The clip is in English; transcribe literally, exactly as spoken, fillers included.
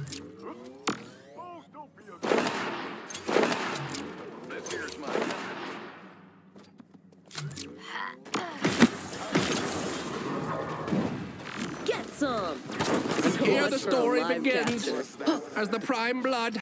This here's my Get some. And here the story begins. As the prime blood